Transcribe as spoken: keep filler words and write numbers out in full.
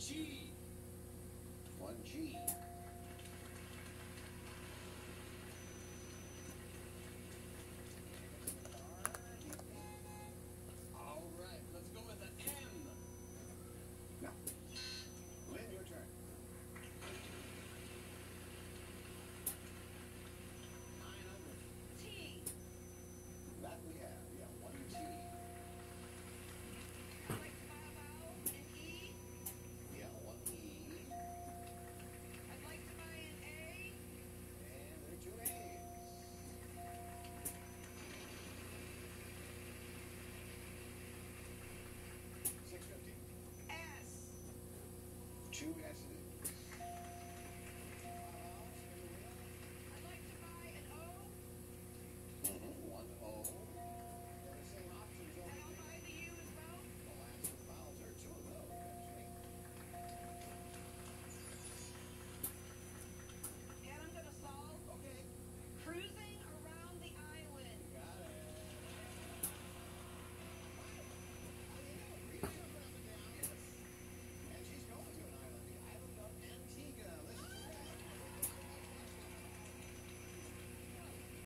G. One G. All right, let's go with an M. No. Lynn, your turn. Nine hundred. T. That we have. Yeah, one T. I'd like to buy a vowel, an E. Yeah, one E. I'd like to buy an A. And there are two A's. Six fifty. S. Two